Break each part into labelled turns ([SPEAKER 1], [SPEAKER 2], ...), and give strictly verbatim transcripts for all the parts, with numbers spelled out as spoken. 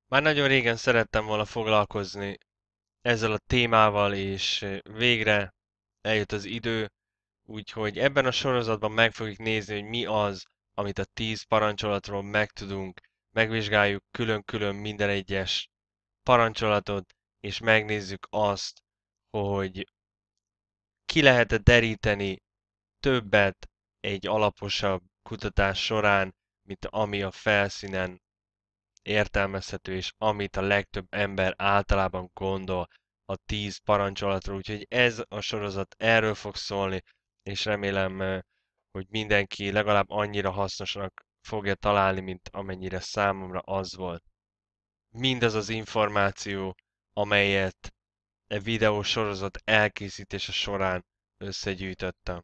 [SPEAKER 1] Már nagyon régen szerettem volna foglalkozni ezzel a témával, és végre eljött az idő, úgyhogy ebben a sorozatban meg fogjuk nézni, hogy mi az, amit a tíz parancsolatról megtudunk, megvizsgáljuk külön-külön minden egyes parancsolatot, és megnézzük azt, hogy ki lehet-e deríteni többet egy alaposabb kutatás során, mint ami a felszínen értelmezhető, és amit a legtöbb ember általában gondol a tíz parancsolatról. Úgyhogy ez a sorozat erről fog szólni, és remélem, hogy mindenki legalább annyira hasznosnak fogja találni, mint amennyire számomra az volt. Mindaz az információ, amelyet e videó sorozat elkészítése során összegyűjtöttem.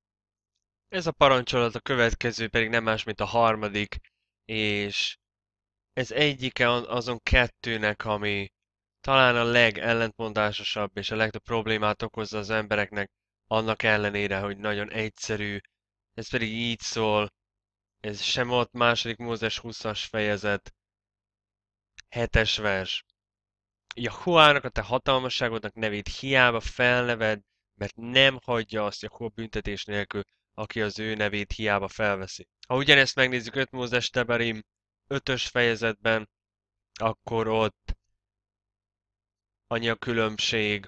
[SPEAKER 1] Ez a parancsolat, a következő pedig nem más, mint a harmadik, és ez egyike azon kettőnek, ami talán a legellentmondásosabb és a legtöbb problémát okozza az embereknek, annak ellenére, hogy nagyon egyszerű. Ez pedig így szól, ez Semot második Mózes huszas fejezet, hetes vers. Jahuának a te hatalmasságodnak nevét hiába felneved, mert nem hagyja azt Jahua büntetés nélkül, aki az ő nevét hiába felveszi. Ha ugyanezt megnézzük öt Mózes Tebarim ötös fejezetben, akkor ott annyi a különbség,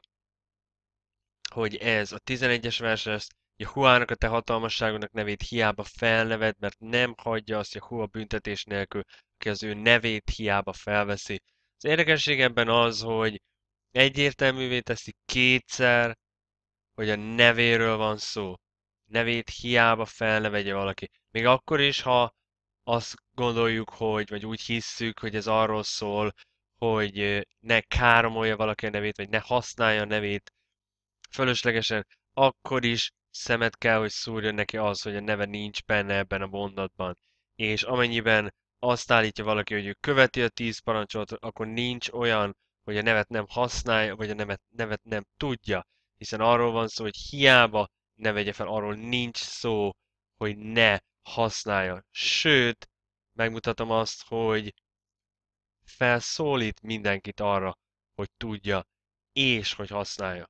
[SPEAKER 1] hogy ez a tizenegyes vers lesz, Jahuának a te hatalmasságodnak nevét hiába felneved, mert nem hagyja azt Jahua büntetés nélkül, aki az ő nevét hiába felveszi. Az érdekesség ebben az, hogy egyértelművé teszi kétszer, hogy a nevéről van szó. Nevét hiába felnevegye valaki. Még akkor is, ha azt gondoljuk, hogy, vagy úgy hisszük, hogy ez arról szól, hogy ne káromolja valaki a nevét, vagy ne használja a nevét fölöslegesen, akkor is szemet kell, hogy szúrjon neki az, hogy a neve nincs benne ebben a mondatban. És amennyiben azt állítja valaki, hogy ő követi a tíz parancsolatot, akkor nincs olyan, hogy a nevet nem használja, vagy a nevet, nevet nem tudja. Hiszen arról van szó, hogy hiába ne vegye fel, arról nincs szó, hogy ne használja. Sőt, megmutatom azt, hogy felszólít mindenkit arra, hogy tudja, és hogy használja.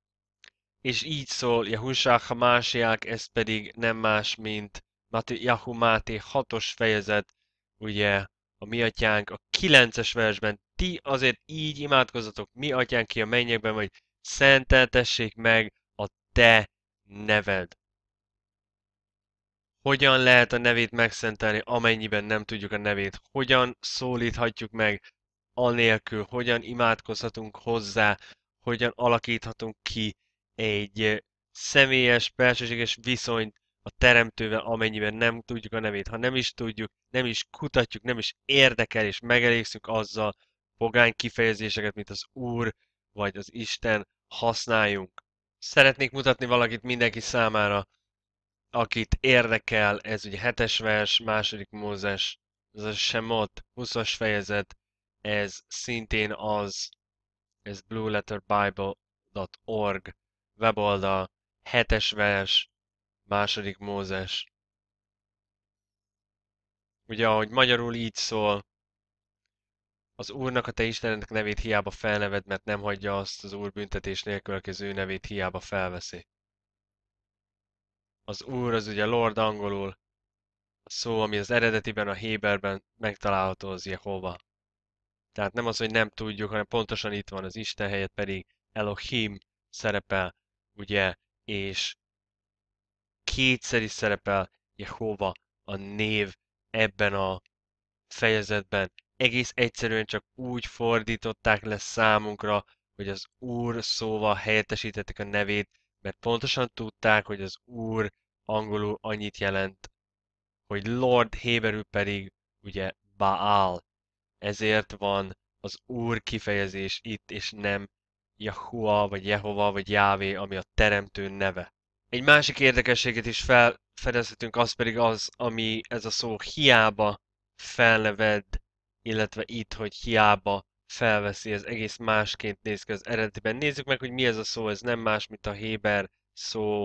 [SPEAKER 1] És így szól Jehushák Hamásiák, ez pedig nem más, mint Jahu Máté hatos fejezet, ugye a mi atyánk a kilences versben, ti azért így imádkozzatok, mi atyánk ki a mennyekben, hogy szenteltessék meg a te neved. Hogyan lehet a nevét megszentelni, amennyiben nem tudjuk a nevét? Hogyan szólíthatjuk meg anélkül? Hogyan imádkozhatunk hozzá? Hogyan alakíthatunk ki egy személyes, belsőséges viszonyt a Teremtővel, amennyiben nem tudjuk a nevét? Ha nem is tudjuk, nem is kutatjuk, nem is érdekel, és megelégszünk azzal, pogány kifejezéseket, mint az Úr vagy az Isten használjunk. Szeretnék mutatni valakit mindenki számára, akit érdekel, ez ugye hetes vers, második Mózes, ez a Semot, huszas fejezet, ez szintén az, ez blueletterbible dot org weboldal, hetes vers, második Mózes. Ugye, ahogy magyarul így szól, az Úrnak a te Istenednek nevét hiába felneved, mert nem hagyja azt az Úr büntetés nélkül, aki az ő nevét hiába felveszi. Az Úr az ugye Lord angolul, a szó, ami az eredetiben a Héberben megtalálható, az Jehova. Tehát nem az, hogy nem tudjuk, hanem pontosan itt van az Isten helyett pedig Elohim szerepel, ugye, és kétszer is szerepel Jehova a név ebben a fejezetben. Egész egyszerűen csak úgy fordították le számunkra, hogy az Úr szóval helyettesítették a nevét, mert pontosan tudták, hogy az Úr angolul annyit jelent, hogy Lord héberül pedig ugye Baal. Ezért van az Úr kifejezés itt, és nem Jahua, vagy Jehova, vagy Jávé, ami a teremtő neve. Egy másik érdekességet is felfedezhetünk, az pedig az, ami ez a szó hiába felneved, illetve itt, hogy hiába felveszi, ez egész másként néz ki az eredetiben. Nézzük meg, hogy mi ez a szó, ez nem más, mint a héber szó.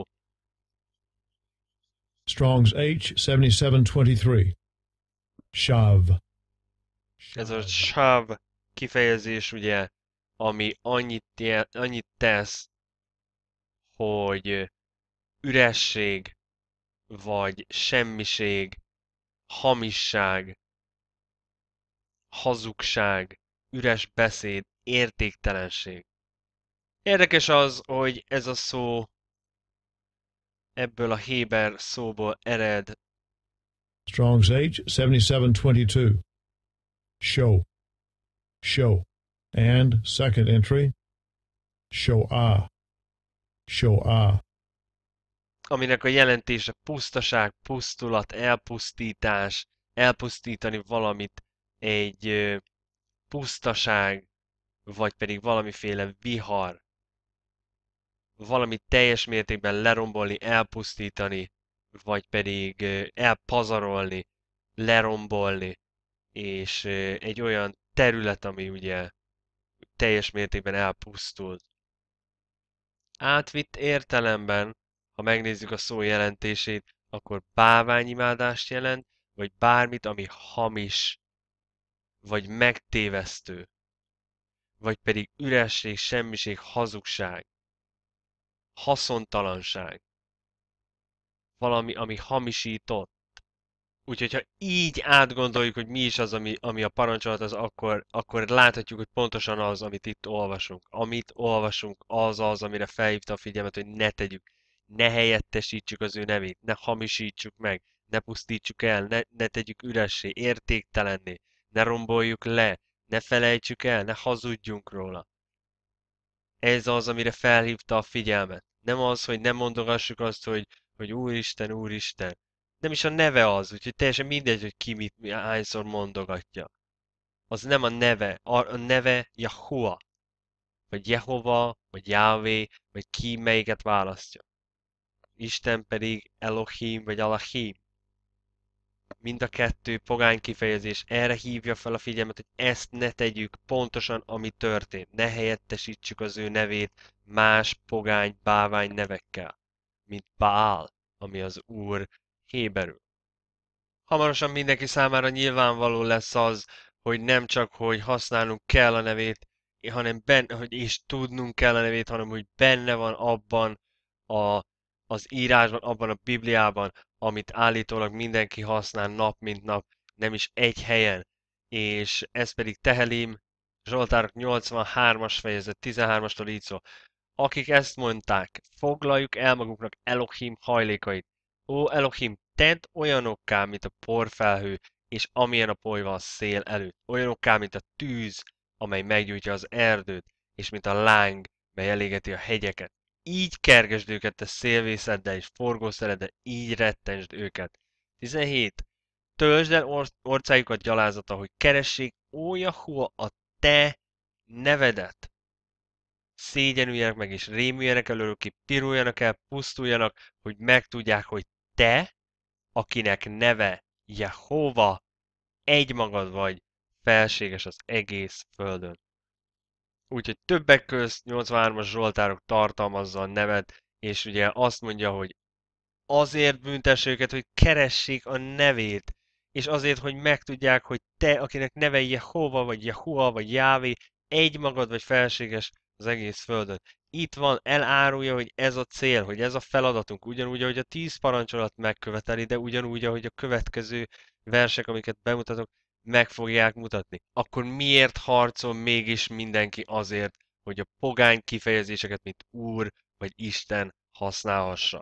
[SPEAKER 2] Strong's H seventy-seven twenty-three. Shav.
[SPEAKER 1] Ez a
[SPEAKER 2] Shav.
[SPEAKER 1] sáv kifejezés ugye, ami annyit, jel, annyit tesz, hogy üresség, vagy semmiség, hamisság, hazugság, üres beszéd, értéktelenség. Érdekes az, hogy ez a szó ebből a héber szóból ered.
[SPEAKER 2] Strong's H, seventy-seven twenty-two. Show. Show. And second entry, show ah. Show ah.
[SPEAKER 1] Aminek a jelentése pusztaság, pusztulat, elpusztítás, elpusztítani valamit, egy ö, pusztaság, vagy pedig valamiféle vihar, valamit teljes mértékben lerombolni, elpusztítani, vagy pedig ö, elpazarolni, lerombolni, és ö, egy olyan terület, ami ugye teljes mértékben elpusztult. Átvitt értelemben, ha megnézzük a szó jelentését, akkor báványimádást jelent, vagy bármit, ami hamis, vagy megtévesztő, vagy pedig üresség, semmiség, hazugság, haszontalanság, valami, ami hamisított. Úgyhogy ha így átgondoljuk, hogy mi is az, ami, ami a parancsolat, az akkor, akkor láthatjuk, hogy pontosan az, amit itt olvasunk. Amit olvasunk, az az, amire felhívta a figyelmet, hogy ne tegyük, ne helyettesítsük az ő nevét, ne hamisítsuk meg, ne pusztítsuk el, ne, ne tegyük üressé, értéktelenné, ne romboljuk le, ne felejtsük el, ne hazudjunk róla. Ez az, amire felhívta a figyelmet. Nem az, hogy nem mondogassuk azt, hogy, hogy Úristen, Úristen. Nem is a neve az, úgyhogy teljesen mindegy, hogy ki mit, hányszor mondogatja. Az nem a neve, a, a neve Jahua, vagy Jehova, vagy Yahvé, vagy ki melyiket választja. Isten pedig Elohim, vagy Alahim. Mind a kettő pogány kifejezés erre hívja fel a figyelmet, hogy ezt ne tegyük pontosan, ami történt. Ne helyettesítsük az ő nevét más pogány, bávány nevekkel, mint Baal, ami az Úr héberül. Hamarosan mindenki számára nyilvánvaló lesz az, hogy nem csak, hogy használnunk kell a nevét, hanem benne, hogy és tudnunk kell a nevét, hanem hogy benne van abban a, az írásban, abban a Bibliában, amit állítólag mindenki használ nap mint nap, nem is egy helyen. És ez pedig Tehelim, Zsoltárok nyolcvanhármas fejezet, tizenhármastól így szól. Akik ezt mondták, foglaljuk el magunknak Elohim hajlékait. Ó Elohim, tedd olyanokká, mint a porfelhő, és amilyen a polyva a szél előtt. Olyanokká, mint a tűz, amely meggyújtja az erdőt, és mint a láng, mely elégeti a hegyeket. Így kergesd őket a szélvészeddel és forgószereddel, így rettensd őket. tizenhét. Töltsd el or- orcájukat gyalázata, hogy keressék, ó Jahua, a te nevedet. Szégyenüljenek meg és rémüljenek előlük ki, piruljanak el, pusztuljanak, hogy megtudják, hogy te, akinek neve Jehova, egymagad vagy, felséges az egész földön. Úgyhogy többek közt nyolcvanhármas Zsoltárok tartalmazza a nevet, és ugye azt mondja, hogy azért büntesse őket, hogy keressék a nevét, és azért, hogy megtudják, hogy te, akinek neve Jehova, vagy Jehua, vagy Jávé, egymagad vagy felséges az egész földön. Itt van, elárulja, hogy ez a cél, hogy ez a feladatunk, ugyanúgy, ahogy a tíz parancsolat megköveteli, de ugyanúgy, ahogy a következő versek, amiket bemutatok, meg fogják mutatni. Akkor miért harcol mégis mindenki azért, hogy a pogány kifejezéseket, mint Úr vagy Isten használhassa?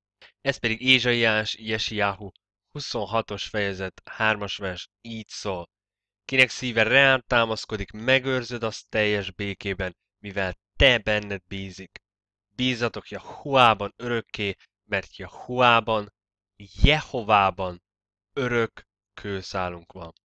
[SPEAKER 1] Ez pedig Ézsaiás Jesiáhu huszonhatos fejezet hármas vers így szól. Kinek szíve reád támaszkodik, megőrzöd azt teljes békében, mivel te benned bízik. Bízatok Jahuában örökké, mert Jahuában, Jehovában örök kőszálunk van.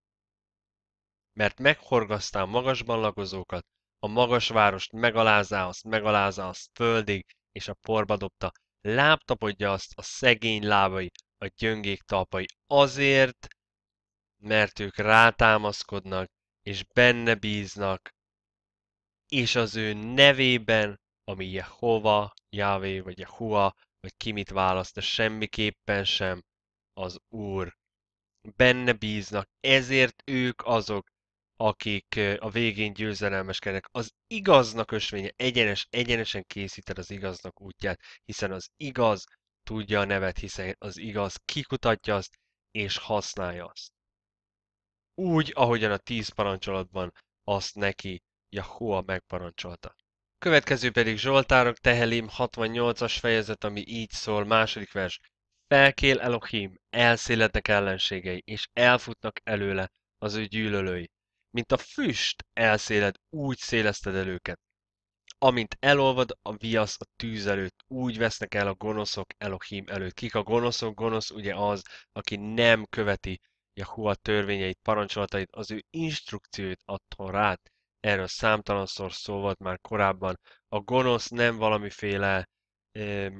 [SPEAKER 1] Mert meghorgasztál magasban lakozókat, a magas várost megalázá azt, megalázá azt földig, és a porba dobta, lábtapodja azt a szegény lábai, a gyöngék talpai, azért, mert ők rátámaszkodnak, és benne bíznak, és az ő nevében, ami Jehova, Jávé, vagy Jehua, vagy ki mit választ, de semmiképpen sem az Úr. Benne bíznak, ezért ők azok, akik a végén győzedelmeskednek. Az igaznak ösvénye, egyenes, egyenesen készíted az igaznak útját, hiszen az igaz tudja a nevet, hiszen az igaz kikutatja azt, és használja azt. Úgy, ahogyan a tíz parancsolatban azt neki Jahóa megparancsolta. Következő pedig Zsoltárok, Tehelim hatvannyolcas fejezet, ami így szól, második vers. Felkél Elohim, elszélednek ellenségei, és elfutnak előle az ő gyűlölői. Mint a füst elszéled, úgy széleszted el őket. Amint elolvad a viasz a tűz előtt, úgy vesznek el a gonoszok Elohim előtt. Kik a gonoszok? Gonosz ugye az, aki nem követi Jahua törvényeit, parancsolatait, az ő instrukcióit, a Torát. Erről számtalanszor szó volt már korábban. A gonosz nem valamiféle eh,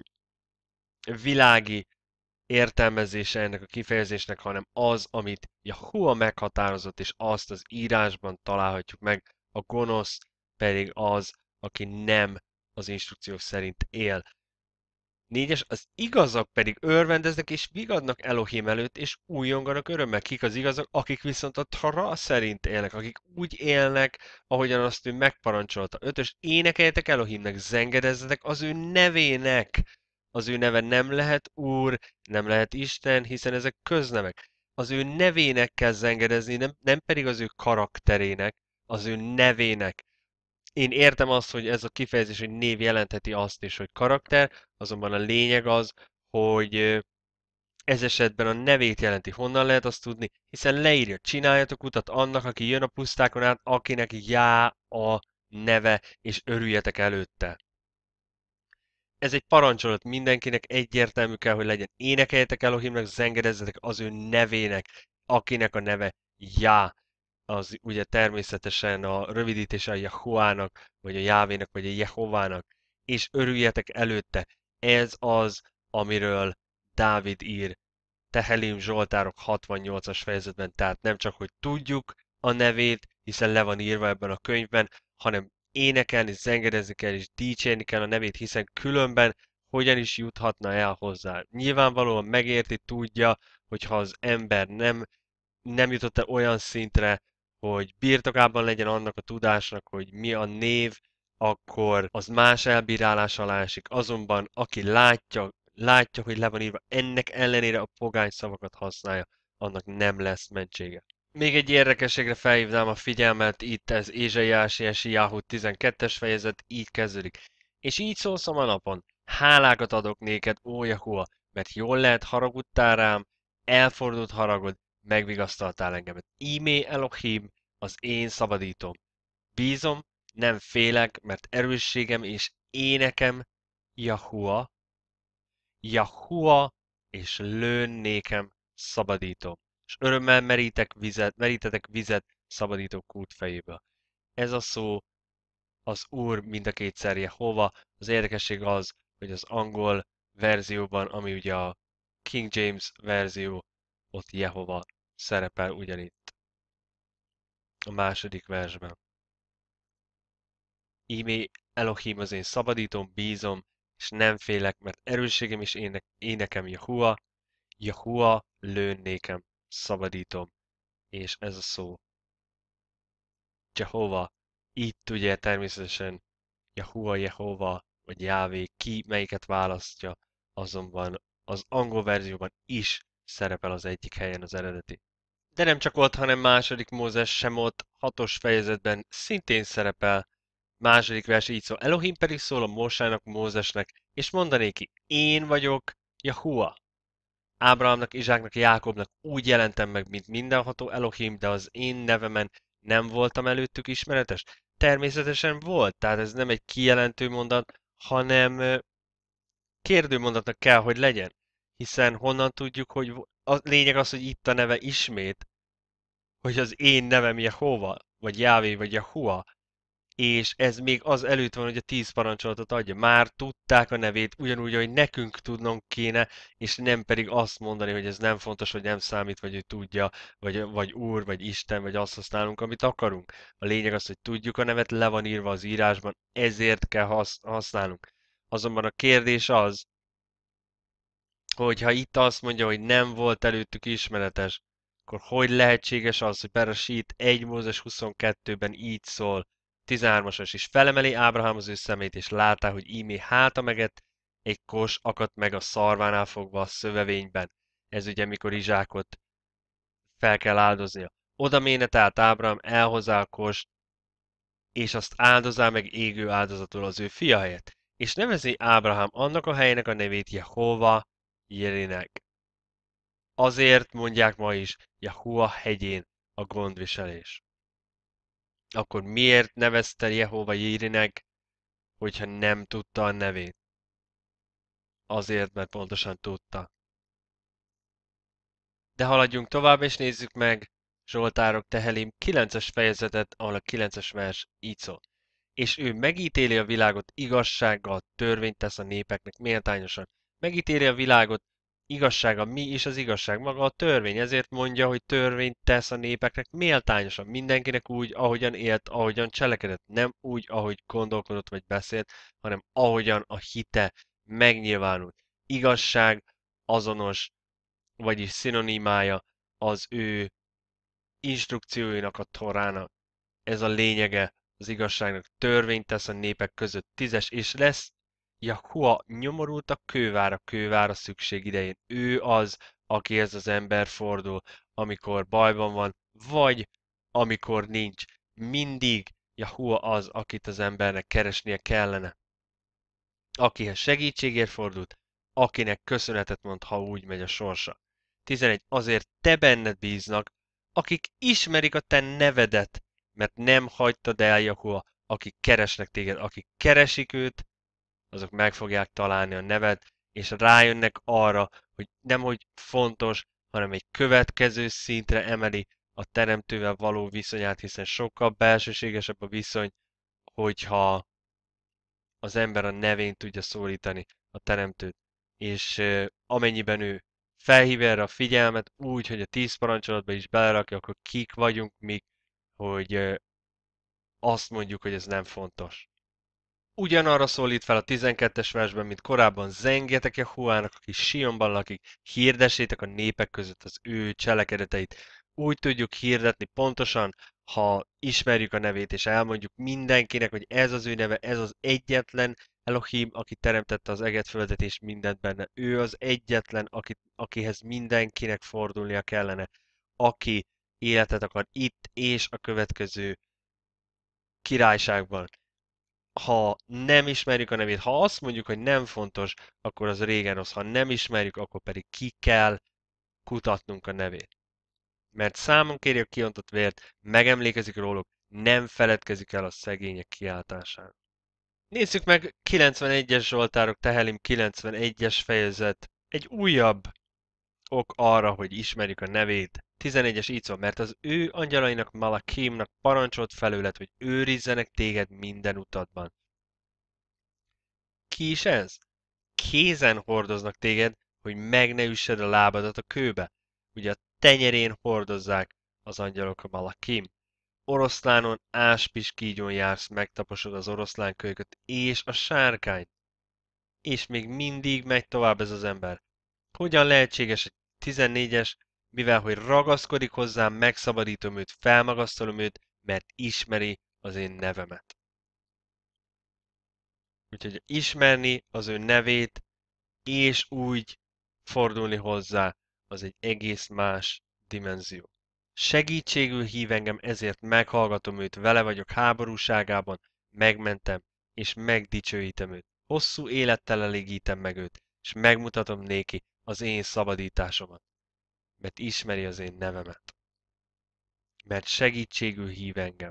[SPEAKER 1] világi értelmezése ennek a kifejezésnek, hanem az, amit Jahua meghatározott, és azt az írásban találhatjuk meg. A gonosz pedig az, aki nem az instrukciók szerint él. Négyes, az igazak pedig örvendeznek és vigadnak Elohim előtt, és újonganak örömmel. Kik az igazak? Akik viszont a Tara szerint élnek, akik úgy élnek, ahogyan azt ő megparancsolta. Ötös, énekeljetek Elohimnek, zengedezzetek az ő nevének. Az ő neve nem lehet Úr, nem lehet Isten, hiszen ezek köznevek. Az ő nevének kell zengedezni, nem, nem pedig az ő karakterének, az ő nevének. Én értem azt, hogy ez a kifejezés, hogy név jelentheti azt is, hogy karakter, azonban a lényeg az, hogy ez esetben a nevét jelenti. Honnan lehet azt tudni? Hiszen leírja, csináljatok utat annak, aki jön a pusztákon át, akinek Já a neve, és örüljetek előtte. Ez egy parancsolat mindenkinek, egyértelmű kell, hogy legyen. Énekeljetek Elohimnak, zengedezzetek az ő nevének, akinek a neve Já. Az ugye természetesen a rövidítése a Jahuának, vagy a Jávének, vagy a Jehovának, és örüljetek előtte. Ez az, amiről Dávid ír Tehelim Zsoltárok hatvannyolcas fejezetben, tehát nem csak, hogy tudjuk a nevét, hiszen le van írva ebben a könyvben, hanem énekelni, zengedezni kell, és dicsérni kell a nevét, hiszen különben hogyan is juthatna el hozzá. Nyilvánvalóan megérti, tudja, hogyha az ember nem, nem jutott el olyan szintre, hogy birtokában legyen annak a tudásnak, hogy mi a név, akkor az más elbírálás alá esik. Azonban aki látja, látja, hogy le van írva, ennek ellenére a pogány szavakat használja, annak nem lesz mentsége. Még egy érdekességre felhívnám a figyelmet, itt ez Ézsaiási Jáhú tizenkettes fejezet, így kezdődik. És így szólsz a napon, hálákat adok néked, ó Jahua, mert jól lehet haragudtál rám, elfordult haragod, megvigasztaltál engemet. Ímé Elohim, az én szabadítom. Bízom, nem félek, mert erősségem és énekem Jahua, Jahua és lőn nékem szabadítom. És örömmel merítek vizet, merítetek vizet szabadító kút fejéből. Ez a szó az Úr mind a kétszer Jehova. Az érdekesség az, hogy az angol verzióban, ami ugye a King James verzió, ott Jehova szerepel ugyanitt a második versben. Ímé Elohim az én szabadítom, bízom, és nem félek, mert erősségem is ének, énekem Jahua, Jahua lőn nékem, szabadítom. És ez a szó. Jehova. Itt ugye természetesen Jahua, Jehova, vagy Jávé, ki melyiket választja, azonban az angol verzióban is szerepel az egyik helyen az eredeti. De nem csak ott, hanem második Mózes sem ott, hatos fejezetben szintén szerepel. Második vers így szól, Elohim pedig szól a Mósának, Mózesnek, és mondanéki, én vagyok Jahua. Ábrahámnak, Izsáknak, Jákobnak úgy jelentem meg, mint mindenható Elohim, de az én nevemen nem voltam előttük ismeretes? Természetesen volt, tehát ez nem egy kijelentő mondat, hanem kérdőmondatnak kell, hogy legyen. Hiszen honnan tudjuk, hogy a lényeg az, hogy itt a neve ismét, hogy az én nevem Jehova, vagy Jávé, vagy Jahua, és ez még az előtt van, hogy a tíz parancsolatot adja. Már tudták a nevét, ugyanúgy, hogy nekünk tudnunk kéne, és nem pedig azt mondani, hogy ez nem fontos, vagy nem számít, vagy ő tudja, vagy, vagy Úr, vagy Isten, vagy azt használunk, amit akarunk. A lényeg az, hogy tudjuk a nevet, le van írva az írásban, ezért kell hasz, használnunk. Azonban a kérdés az, hogy ha itt azt mondja, hogy nem volt előttük ismeretes, akkor hogy lehetséges az, hogy Bereshit egy Mózes huszonkettőben így szól, tizenhármasas is felemeli Ábrahám az ő szemét, és látta, hogy ímé háta meget, egy kos akadt meg a szarvánál fogva a szövevényben. Ez ugye, mikor Izsákot fel kell áldoznia. Oda ménet át Ábrahám, elhozzá a kost, és azt áldozá meg égő áldozatul az ő fia helyett. És nevezi Ábrahám annak a helynek a nevét Jehova Jerinek. Azért mondják ma is Jehova hegyén a gondviselés. Akkor miért nevezte Jehova Jérinek, hogyha nem tudta a nevét? Azért, mert pontosan tudta. De haladjunk tovább, és nézzük meg Zsoltárok Tehelim kilences fejezetet, ahol a kilences vers így szól. És ő megítéli a világot igazsággal, törvényt tesz a népeknek méltányosan. Megítéli a világot igazsága, mi is az igazság? Maga a törvény, ezért mondja, hogy törvényt tesz a népeknek méltányosan. Mindenkinek úgy, ahogyan élt, ahogyan cselekedett. Nem úgy, ahogy gondolkodott vagy beszélt, hanem ahogyan a hite megnyilvánult. Igazság azonos, vagyis szinonimája az ő instrukcióinak, a Torának. Ez a lényege az igazságnak. Törvényt tesz a népek között. Tízes, és lesz Jahua nyomorult a kővára, kővára szükség idején. Ő az, akihez az ember fordul, amikor bajban van, vagy amikor nincs. Mindig Jahua az, akit az embernek keresnie kellene. Akihez segítségért fordult, akinek köszönetet mond, ha úgy megy a sorsa. tizenegy. Azért te benned bíznak, akik ismerik a te nevedet, mert nem hagytad el Jahua, akik keresnek téged, akik keresik őt, azok meg fogják találni a neved, és rájönnek arra, hogy nem hogy fontos, hanem egy következő szintre emeli a teremtővel való viszonyát, hiszen sokkal belsőségesebb a viszony, hogyha az ember a nevén tudja szólítani a teremtőt, és uh, amennyiben ő felhívja erre a figyelmet úgy, hogy a tíz parancsolatba is belerakja, akkor kik vagyunk mi, hogy uh, azt mondjuk, hogy ez nem fontos. Ugyanarra szólít fel a tizenkettes versben, mint korábban, zengjetek Jehuának, aki Sionban lakik, hirdessétek a népek között az ő cselekedeteit. Úgy tudjuk hirdetni pontosan, ha ismerjük a nevét, és elmondjuk mindenkinek, hogy ez az ő neve, ez az egyetlen Elohim, aki teremtette az eget, földet és mindent benne. Ő az egyetlen, aki, akihez mindenkinek fordulnia kellene, aki életet akar itt és a következő királyságban. Ha nem ismerjük a nevét, ha azt mondjuk, hogy nem fontos, akkor az régen rossz. Ha nem ismerjük, akkor pedig ki kell kutatnunk a nevét. Mert számon kéri a kiontott vért, megemlékezik róluk, nem feledkezik el a szegények kiáltásán. Nézzük meg kilencvenegyes Zsoltárok, Tehelim kilencvenegyes fejezet. Egy újabb ok arra, hogy ismerjük a nevét. tizenegyes így szól, mert az ő angyalainak, Malakimnak parancsolt felőled, hogy őrizzenek téged minden utadban. Ki is ez? Kézen hordoznak téged, hogy meg ne üssed a lábadat a kőbe. Ugye a tenyerén hordozzák az angyalok a Malakim. Oroszlánon, áspis kígyón jársz, megtaposod az oroszlánkölyköt és a sárkányt. És még mindig megy tovább ez az ember. Hogyan lehetséges egy tizennégyes, mivel hogy ragaszkodik hozzám, megszabadítom őt, felmagasztalom őt, mert ismeri az én nevemet. Úgyhogy ismerni az ő nevét, és úgy fordulni hozzá, az egy egész más dimenzió. Segítségül hív engem, ezért meghallgatom őt, vele vagyok háborúságában, megmentem, és megdicsőítem őt. Hosszú élettel elégítem meg őt, és megmutatom néki az én szabadításomat, mert ismeri az én nevemet. Mert segítségül hív engem.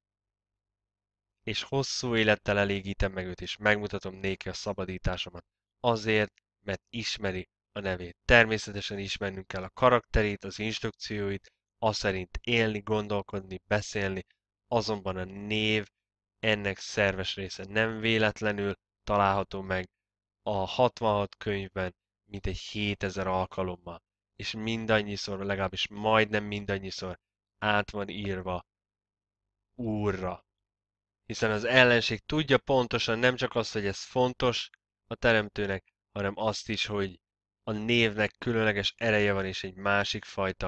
[SPEAKER 1] És hosszú élettel elégítem meg őt, és megmutatom néki a szabadításomat. Azért, mert ismeri a nevét. Természetesen ismernünk kell a karakterét, az instrukcióit, az szerint élni, gondolkodni, beszélni, azonban a név ennek szerves része. Nem véletlenül található meg a hatvanhat könyvben, mint egy hétezer alkalommal. És mindannyiszor, legalábbis majdnem mindannyiszor át van írva Úrra. Hiszen az ellenség tudja pontosan nem csak azt, hogy ez fontos a teremtőnek, hanem azt is, hogy a névnek különleges ereje van, és egy másik fajta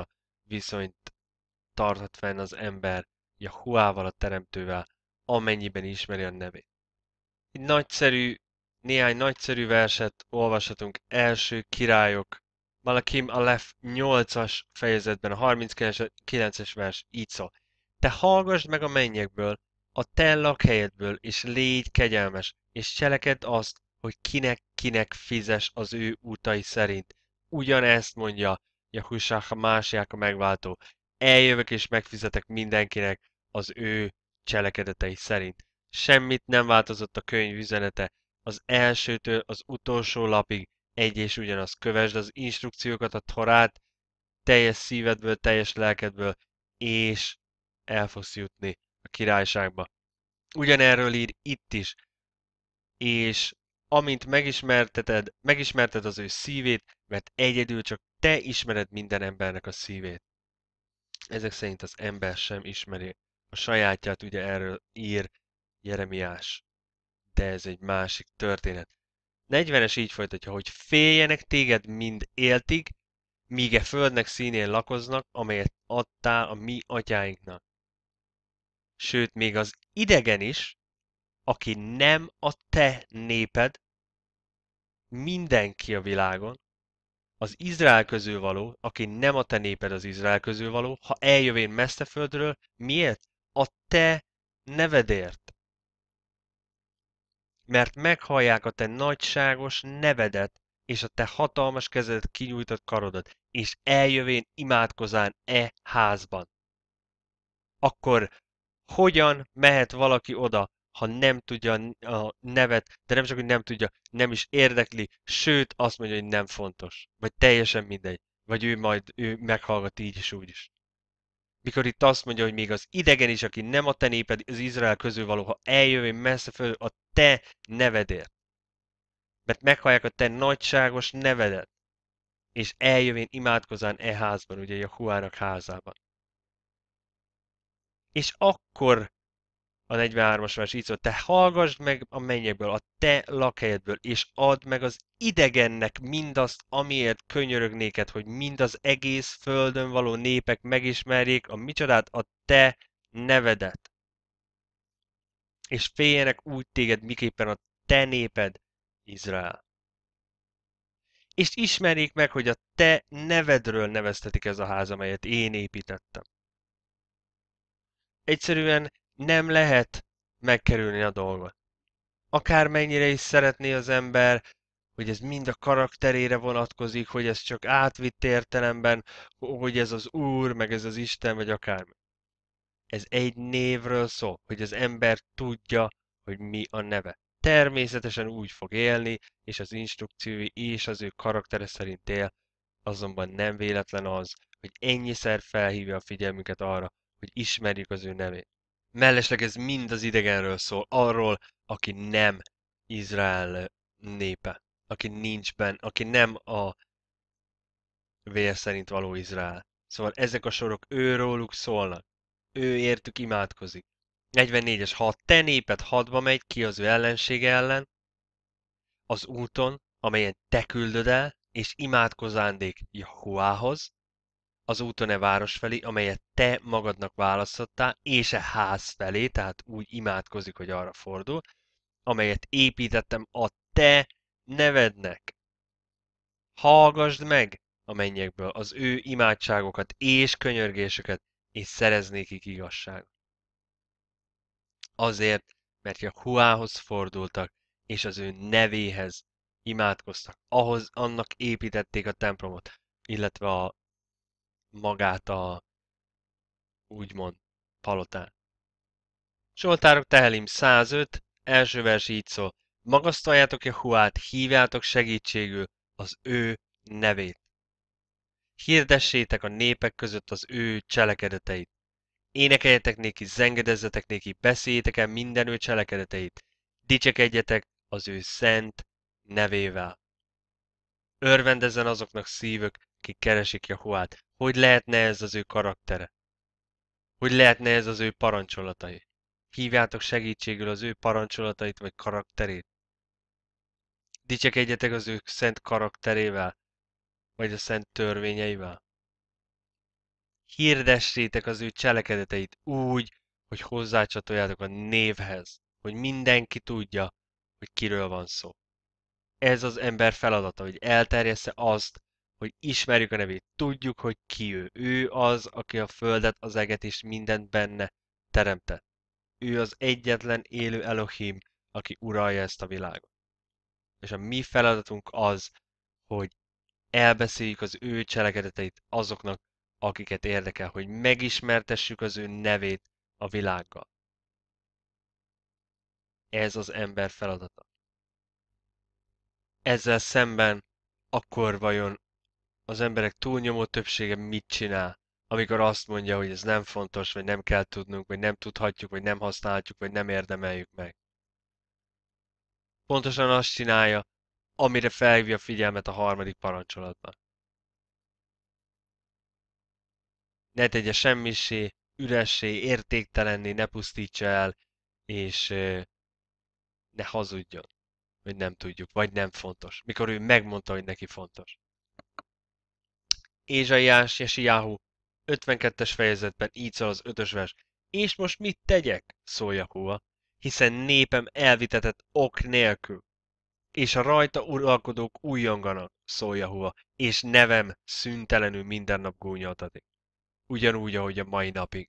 [SPEAKER 1] viszonyt tarthat fenn az ember Jahuával, a Teremtővel, amennyiben ismeri a nevét. Egy nagyszerű, néhány nagyszerű verset olvashatunk. Első Királyok, Malakim Alef nyolcas fejezetben, a harminckilences vers így szól. Te hallgassd meg a mennyekből, a te lakhelyedből, és légy kegyelmes, és cselekedd azt, hogy kinek-kinek fizes az ő útai szerint. Ugyanezt mondja Jahushua a Másiák a megváltó. Eljövök és megfizetek mindenkinek az ő cselekedetei szerint. Semmit nem változott a könyv üzenete. Az elsőtől az utolsó lapig egy és ugyanaz. Kövesd az instrukciókat, a Torát teljes szívedből, teljes lelkedből, és el fogsz jutni a királyságba. Ugyanerről ír itt is, és amint megismerteted, megismerted az ő szívét, mert egyedül csak te ismered minden embernek a szívét. Ezek szerint az ember sem ismeri a sajátját, ugye erről ír Jeremiás. De ez egy másik történet. negyvenes így folytatja, hogy féljenek téged mind éltig, míg e földnek színén lakoznak, amelyet adtál a mi atyáinknak. Sőt, még az idegen is, aki nem a te néped, mindenki a világon, az Izrael közül való, aki nem a te néped az Izrael közül való, ha eljövén messze földről, miért? A te nevedért. Mert meghallják a te nagyságos nevedet, és a te hatalmas kezedet kinyújtott karodat, és eljövén imádkozán e házban. Akkor hogyan mehet valaki oda, ha nem tudja a nevet, de nem csak, hogy nem tudja, nem is érdekli, sőt azt mondja, hogy nem fontos. Vagy teljesen mindegy. Vagy ő majd ő meghallgat így is, úgy is. Mikor itt azt mondja, hogy még az idegen is, aki nem a te néped, az Izrael közül való, ha eljövén messze föl a te nevedért. Mert meghallják a te nagyságos nevedet, és eljövén imádkozán e házban, ugye Jahuának házában. És akkor a negyvenhármas vers így szól, te hallgassd meg a mennyekből, a te lakhelyedből, és add meg az idegennek mindazt, amiért könyörög néked, hogy mind az egész földön való népek megismerjék a micsodát, a te nevedet. És féljenek úgy téged, miképpen a te néped, Izrael. És ismerjék meg, hogy a te nevedről neveztetik ez a ház, amelyet én építettem. Egyszerűen nem lehet megkerülni a dolgot. Akármennyire is szeretné az ember, hogy ez mind a karakterére vonatkozik, hogy ez csak átvitt értelemben, hogy ez az Úr, meg ez az Isten, vagy akármi. Ez egy névről szól, hogy az ember tudja, hogy mi a neve. Természetesen úgy fog élni, és az instrukciói és az ő karaktere szerint él, azonban nem véletlen az, hogy ennyiszer felhívja a figyelmünket arra, hogy ismerjük az ő nevét. Mellesleg ez mind az idegenről szól, arról, aki nem Izrael népe, aki nincs benne, aki nem a vér szerint való Izrael. Szóval ezek a sorok őróluk szólnak. Ő értük imádkozik. negyvennégyes. Ha a te néped hadba megy ki az ő ellensége ellen, az úton, amelyen te küldöd el, és imádkozándék Jahuához, az úton e város felé, amelyet te magadnak választottál, és e ház felé, tehát úgy imádkozik, hogy arra fordul, amelyet építettem a te nevednek. Hallgasd meg a mennyekből az ő imádságokat és könyörgéseket, és szerez nékik igazságot. Azért, mert Jahuához fordultak, és az ő nevéhez imádkoztak. Ahhoz annak építették a templomot, illetve a magát a úgymond palotát. Zsoltárok Tehelim százöt, első vers így szól. Magasztaljátok Jahuát, hívjátok segítségül az ő nevét. Hirdessétek a népek között az ő cselekedeteit. Énekeljetek néki, zengedezzetek néki, beszéljétek el minden ő cselekedeteit. Dicsekedjetek az ő szent nevével. Örvendezzen azoknak szívük, kik keresik Jahuát. Hogy lehetne ez az ő karaktere? Hogy lehetne ez az ő parancsolatai? Hívjátok segítségül az ő parancsolatait vagy karakterét. Dicsekedjetek az ő szent karakterével, vagy a szent törvényeivel. hirdessétek az ő cselekedeteit úgy, hogy hozzácsatoljátok a névhez, hogy mindenki tudja, hogy kiről van szó. Ez az ember feladata, hogy elterjessze azt, hogy ismerjük a nevét, tudjuk, hogy ki ő. Ő az, aki a földet, az eget és mindent benne teremtett. Ő az egyetlen élő Elohim, aki uralja ezt a világot. És a mi feladatunk az, hogy elbeszéljük az ő cselekedeteit azoknak, akiket érdekel, hogy megismertessük az ő nevét a világgal. Ez az ember feladata. Ezzel szemben akkor vajon az emberek túlnyomó többsége mit csinál, amikor azt mondja, hogy ez nem fontos, vagy nem kell tudnunk, vagy nem tudhatjuk, vagy nem használhatjuk, vagy nem érdemeljük meg. Pontosan azt csinálja, amire felhívja a figyelmet a harmadik parancsolatban. Ne tegye semmisé, üressé, értéktelenné, ne pusztítsa el, és ne hazudjon, hogy nem tudjuk, vagy nem fontos, mikor ő megmondta, hogy neki fontos. Ézsaiás, Jesiáhu ötvenkettes fejezetben így szól az ötös vers. És most mit tegyek? Szól Jahóva, hiszen népem elvitetett ok nélkül, és a rajta uralkodók újonganak, szól Jahóva, és nevem szüntelenül minden nap gúnyoltatik. Ugyanúgy, ahogy a mai napig.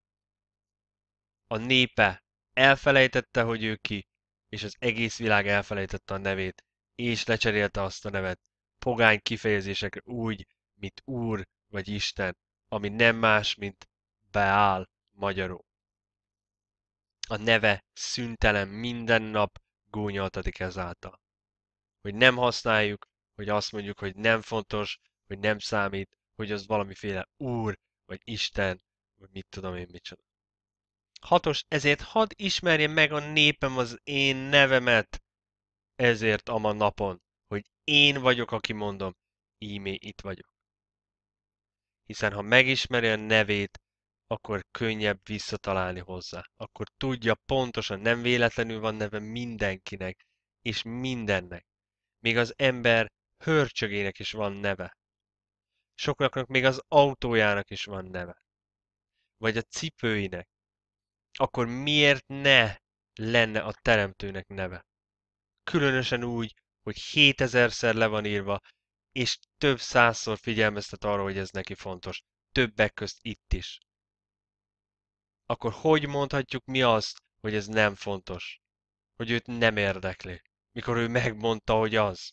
[SPEAKER 1] A népe elfelejtette, hogy ő ki, és az egész világ elfelejtette a nevét, és lecserélte azt a nevet pogány kifejezésekre úgy, mint Úr vagy Isten, ami nem más, mint Beál magyarul. A neve szüntelen minden nap gúnyoltatik ezáltal. Hogy nem használjuk, hogy azt mondjuk, hogy nem fontos, hogy nem számít, hogy az valamiféle Úr, vagy Isten, vagy mit tudom én micsoda. Hatos, ezért hadd ismerje meg a népem az én nevemet, ezért ama napon, hogy én vagyok, aki mondom, ímé itt vagyok. Hiszen ha megismeri a nevét, akkor könnyebb visszatalálni hozzá. Akkor tudja pontosan, nem véletlenül van neve mindenkinek, és mindennek. Még az ember hörcsögének is van neve. Sokaknak még az autójának is van neve. Vagy a cipőinek. Akkor miért ne lenne a teremtőnek neve? Különösen úgy, hogy hétezerszer le van írva, és több százszor figyelmeztet arra, hogy ez neki fontos. Többek közt itt is. Akkor hogy mondhatjuk mi azt, hogy ez nem fontos? Hogy őt nem érdekli, mikor ő megmondta, hogy az?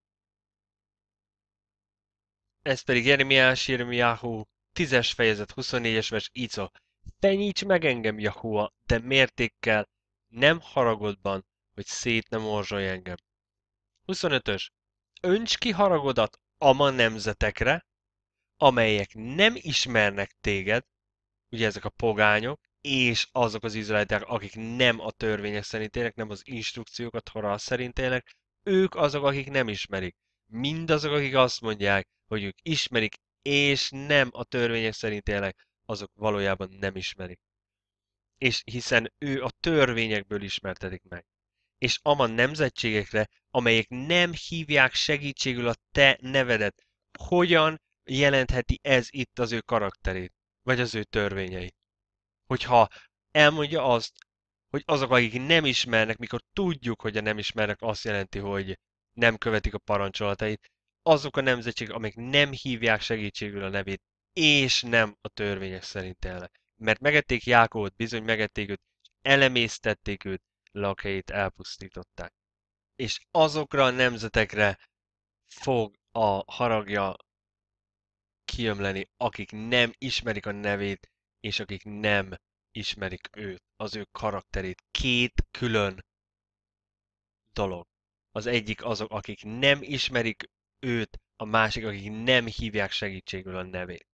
[SPEAKER 1] Ez pedig Jeremiás, Jeremiáhu, tízes fejezet, huszonnégyes vers, így szól. Fenyíts meg engem, Jahua, de mértékkel, nem haragodban, hogy szét nem orzsolj engem. huszonötös. Önts ki haragodat ama nemzetekre, amelyek nem ismernek téged, ugye ezek a pogányok, és azok az izraeliták, akik nem a törvények szerint élnek, nem az instrukciókat Torah szerint élnek, ők azok, akik nem ismerik. Mindazok, akik azt mondják, hogy ők ismerik, és nem a törvények szerint élnek, azok valójában nem ismerik. És hiszen ő a törvényekből ismertedik meg. És ama nemzetségekre, amelyek nem hívják segítségül a te nevedet, hogyan jelentheti ez itt az ő karakterét, vagy az ő törvényeit? Hogyha elmondja azt, hogy azok, akik nem ismernek, mikor tudjuk, hogy a nem ismernek, azt jelenti, hogy nem követik a parancsolatait, azok a nemzetségek, amelyek nem hívják segítségül a nevét, és nem a törvények szerint élnek. Mert megették Jákobot, bizony megették őt, és elemésztették őt, lakhelyét elpusztították. És azokra a nemzetekre fog a haragja kiömleni, akik nem ismerik a nevét, és akik nem ismerik őt, az ő karakterét. Két külön dolog. Az egyik azok, akik nem ismerik őt, a másik, akik nem hívják segítségül a nevét.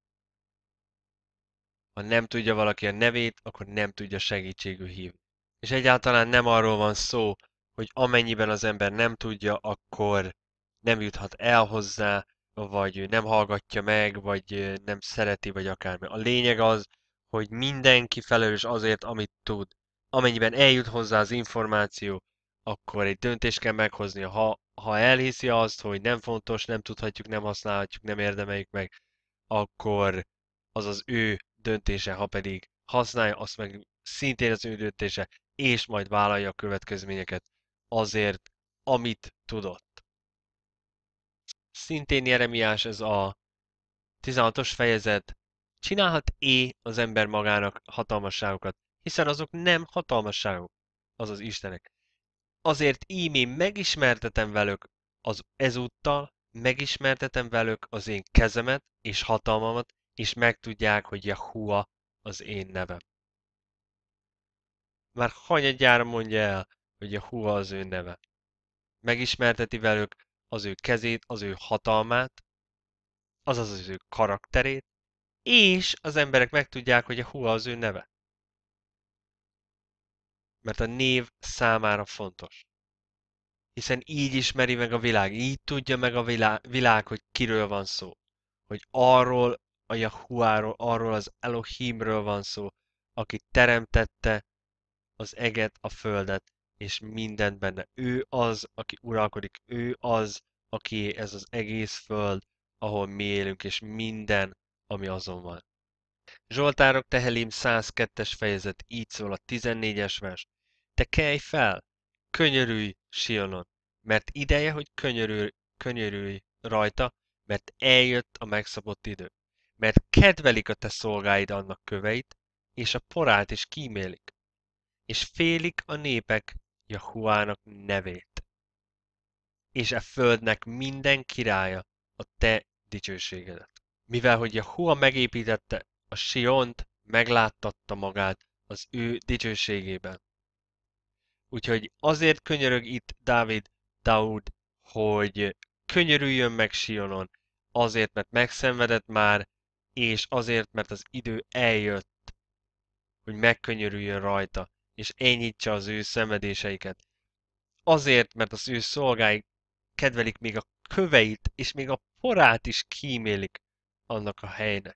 [SPEAKER 1] Ha nem tudja valaki a nevét, akkor nem tudja segítségül hívni. És egyáltalán nem arról van szó, hogy amennyiben az ember nem tudja, akkor nem juthat el hozzá, vagy nem hallgatja meg, vagy nem szereti, vagy akármi. A lényeg az, hogy mindenki felelős azért, amit tud. Amennyiben eljut hozzá az információ, akkor egy döntést kell meghoznia. Ha, ha elhiszi azt, hogy nem fontos, nem tudhatjuk, nem használhatjuk, nem érdemeljük meg, akkor az az ő döntése, ha pedig használja, azt meg szintén az ő döntése, és majd vállalja a következményeket azért, amit tudott. Szintén Jeremiás ez a tizenhatos fejezet. Csinálhat-é az ember magának hatalmasságokat, hiszen azok nem hatalmasságok, azaz Istenek. Azért ímé megismertetem velük az ezúttal, megismertetem velük az én kezemet és hatalmamat, és megtudják, hogy Jehova az én nevem. Már hanyadjára mondja el, hogy Jehova az ő neve. Megismerteti velük az ő kezét, az ő hatalmát, azaz az ő karakterét, és az emberek megtudják, hogy Jehova az ő neve. Mert a név számára fontos. Hiszen így ismeri meg a világ, így tudja meg a világ, világ hogy kiről van szó. Hogy arról a Jahuáról, arról az Elohimről van szó, aki teremtette az eget, a földet, és mindent benne. Ő az, aki uralkodik, ő az, aki ez az egész föld, ahol mi élünk, és minden, ami azon van. Zsoltárok Tehelim száz kettes fejezet, így szól a tizennégyes vers. Te kelj fel, könyörülj Sionon, mert ideje, hogy könyörülj, könyörülj rajta, mert eljött a megszabott idő. Mert kedvelik a te szolgáid annak köveit, és a porát is kímélik, és félik a népek Jahuának nevét. És e földnek minden királya a te dicsőségedet. Mivel hogy Jahua megépítette a Siont, megláttatta magát az ő dicsőségében. Úgyhogy azért könyörög itt Dávid, Daud, hogy könyörüljön meg Sionon, azért, mert megszenvedett már, és azért, mert az idő eljött, hogy megkönyörüljön rajta, és enyhítse az ő szenvedéseiket. Azért, mert az ő szolgái kedvelik még a köveit, és még a porát is kímélik annak a helynek.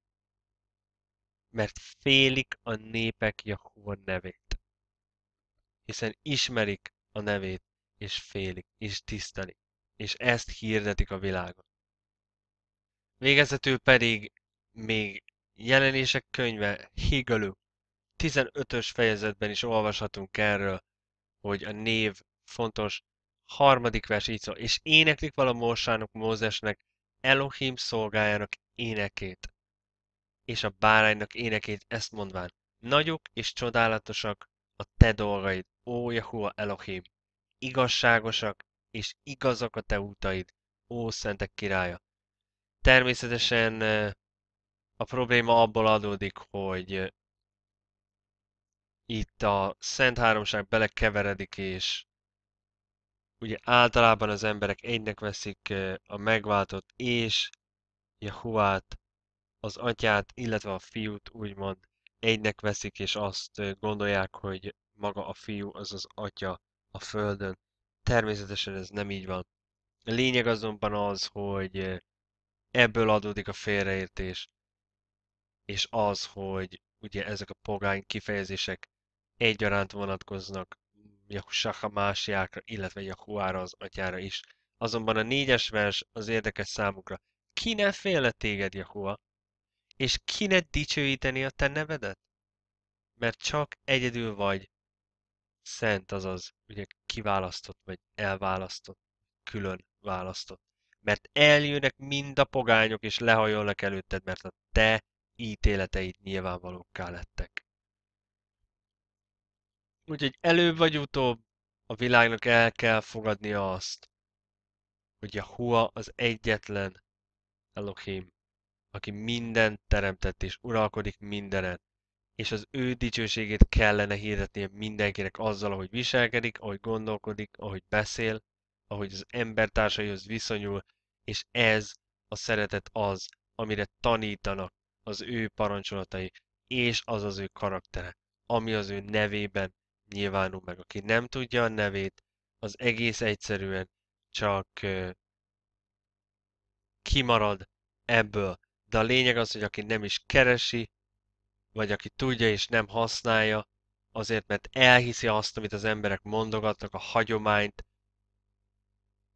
[SPEAKER 1] Mert félik a népek Jahua nevét. Hiszen ismerik a nevét, és félik, és tisztelik, és ezt hirdetik a világon. Végezetül pedig még Jelenések könyve, Higalú, tizenötös fejezetben is olvashatunk erről, hogy a név fontos. Harmadik vers így szól, és éneklik vala Mósának, Mózesnek, Elohim szolgájának énekét, és a báránynak énekét, ezt mondván, nagyok és csodálatosak a te dolgaid, ó Jehova Elohim, igazságosak és igazak a te útaid, ó szentek királya. Természetesen a probléma abból adódik, hogy itt a Szent Háromság belekeveredik, és ugye általában az emberek egynek veszik a megváltott és Jehovát, az atyát, illetve a fiút úgymond egynek veszik, és azt gondolják, hogy maga a fiú az az atya a földön. Természetesen ez nem így van. A lényeg azonban az, hogy ebből adódik a félreértés, és az, hogy ugye ezek a pogány kifejezések egyaránt vonatkoznak Jahusaha másiákra, illetve Jahuára az atyára is. Azonban a négyes vers az érdekes számukra. Ki ne félne téged, Jahua? És ki ne dicsőíteni a te nevedet? Mert csak egyedül vagy szent, azaz ugye kiválasztott, vagy elválasztott, külön választott. Mert eljönnek mind a pogányok, és lehajolnak előtted, mert a te ítéleteid nyilvánvalókká lettek. Úgyhogy előbb vagy utóbb a világnak el kell fogadnia azt, hogy Jahua az egyetlen Elohim, aki mindent teremtett és uralkodik mindenen, és az ő dicsőségét kellene hirdetnie mindenkinek azzal, ahogy viselkedik, ahogy gondolkodik, ahogy beszél, ahogy az embertársaihoz viszonyul, és ez a szeretet az, amire tanítanak az ő parancsolatai, és az az ő karaktere, ami az ő nevében nyilvánul meg. Aki nem tudja a nevét, az egész egyszerűen csak kimarad ebből. De a lényeg az, hogy aki nem is keresi, vagy aki tudja és nem használja, azért, mert elhiszi azt, amit az emberek mondogatnak, a hagyományt,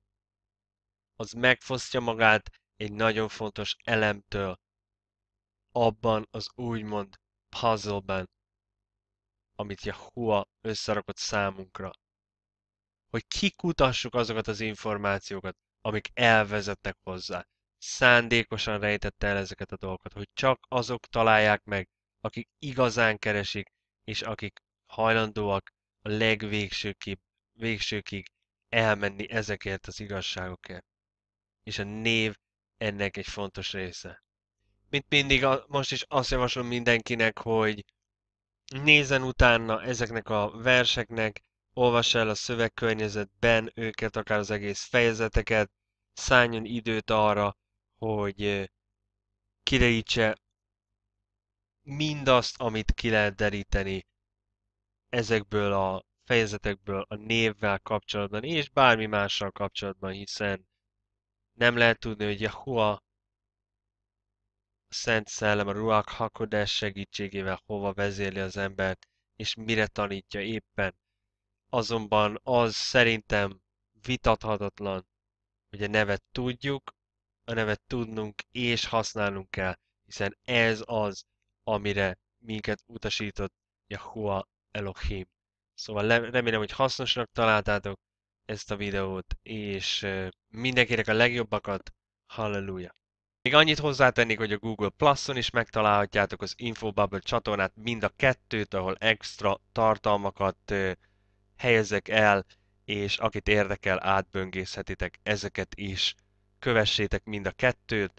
[SPEAKER 1] az megfosztja magát egy nagyon fontos elemtől, abban az úgymond puzzle-ben, amit Jahua összerakott számunkra. Hogy kikutassuk azokat az információkat, amik elvezetnek hozzá. Szándékosan rejtette el ezeket a dolgokat, hogy csak azok találják meg, akik igazán keresik, és akik hajlandóak a legvégsőkig végsőkig elmenni ezekért az igazságokért. És a név ennek egy fontos része. Mint mindig, a, most is azt javaslom mindenkinek, hogy nézzen utána ezeknek a verseknek, olvassa el a szövegkörnyezetben őket, akár az egész fejezeteket, szálljon időt arra, hogy kiderítse mindazt, amit ki lehet deríteni ezekből a fejezetekből a névvel kapcsolatban, és bármi mással kapcsolatban, hiszen nem lehet tudni, hogy Jahua, a Szent Szellem, a Ruach HaKodesh segítségével hova vezérli az embert, és mire tanítja éppen. Azonban az szerintem vitathatatlan, hogy a nevet tudjuk, a nevet tudnunk és használnunk kell, hiszen ez az, amire minket utasított Jahua Elohim. Szóval remélem, hogy hasznosnak találtátok ezt a videót, és mindenkinek a legjobbakat. Halleluja! Még annyit hozzátennék, hogy a Google Plus-on is megtalálhatjátok az Infobubble csatornát, mind a kettőt, ahol extra tartalmakat helyezek el, és akit érdekel, átböngészhetitek ezeket is. Kövessétek mind a kettőt.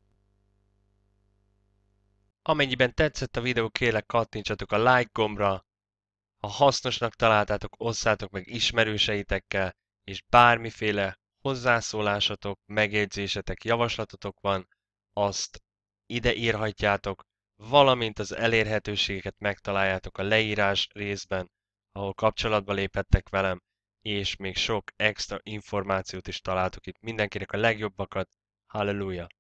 [SPEAKER 1] Amennyiben tetszett a videó, kérlek kattintsatok a like gombra. Ha hasznosnak találtátok, osszátok meg ismerőseitekkel, és bármiféle hozzászólásatok, megjegyzésetek, javaslatotok van, azt ide írhatjátok, valamint az elérhetőségeket megtaláljátok a leírás részben, ahol kapcsolatba léphettek velem, és még sok extra információt is találtok itt. Mindenkinek a legjobbakat. Halleluja!